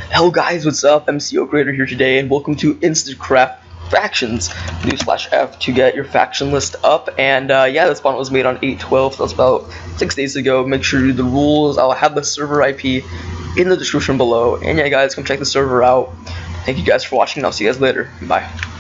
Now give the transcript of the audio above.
Hello guys, what's up? MCO Creator here today, and welcome to Instacraft Factions /F to get your faction list up. And yeah, this spawn was made on 8/12, so that's about 6 days ago. Make sure you do the rules. I'll have the server IP in the description below. And yeah, guys, come check the server out. Thank you guys for watching, and I'll see you guys later. Bye.